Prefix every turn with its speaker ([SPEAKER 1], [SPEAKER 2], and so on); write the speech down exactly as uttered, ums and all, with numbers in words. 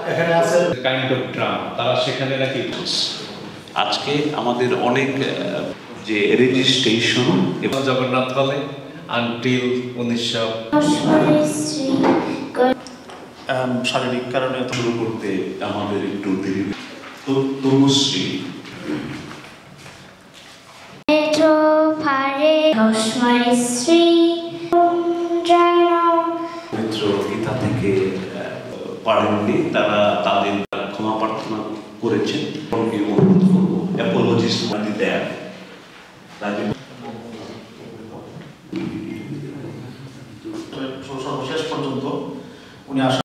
[SPEAKER 1] এখানে আছে
[SPEAKER 2] kind of drum, তারা সেখানে নাকি
[SPEAKER 3] আজকে আমাদের অনেক যে রেজিস্ট্রেশন
[SPEAKER 2] এবং জগন্নাথ হলে আনটিল উনিশশো
[SPEAKER 1] শারীরিক কারণে
[SPEAKER 3] শুরু করতে আমাদের একটু দেরি। তো তনুশ্রী পবিত্র গীতা থেকে পারেননি, তারা তাদের ক্ষমা প্রার্থনা করেছেন। অনুরোধ করবো অ্যাপোলজিস দেন
[SPEAKER 1] সর্বশেষ পর্যন্ত উনি আসা